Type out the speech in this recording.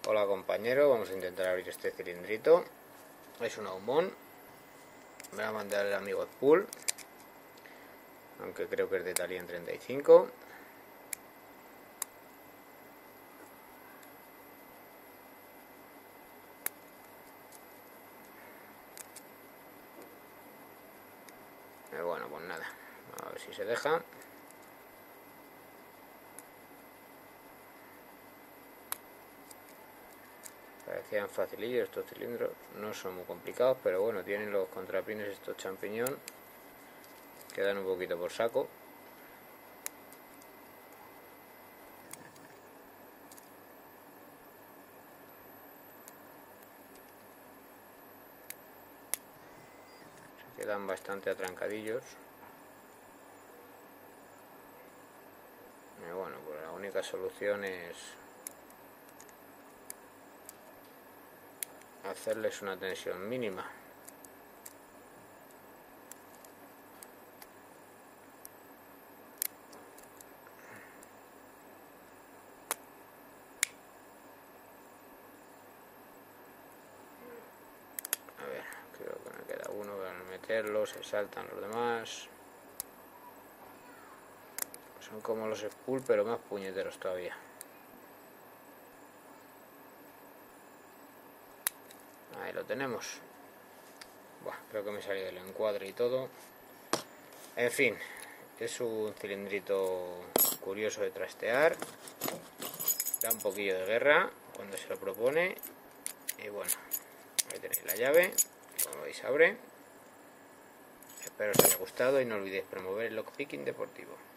Hola compañero, vamos a intentar abrir este cilindrito. Es un Aumon. Me va a mandar el amigo Spool, aunque creo que es de Talien 35. Bueno, pues nada, a ver si se deja. Parecían facilillos estos cilindros, no son muy complicados, pero bueno, tienen los contrapines estos champiñón que dan un poquito por saco. Se quedan bastante atrancadillos. Y bueno, pues la única solución es hacerles una tensión mínima. A ver, creo que me queda uno, al meterlo se saltan los demás. Son como los Spool, pero más puñeteros todavía. Ahí lo tenemos. Buah, creo que me salió del encuadre y todo. En fin, es un cilindrito curioso de trastear. Da un poquillo de guerra cuando se lo propone. Y bueno, ahí tenéis la llave. Como veis, abre. Espero os haya gustado y no olvidéis promover el lockpicking deportivo.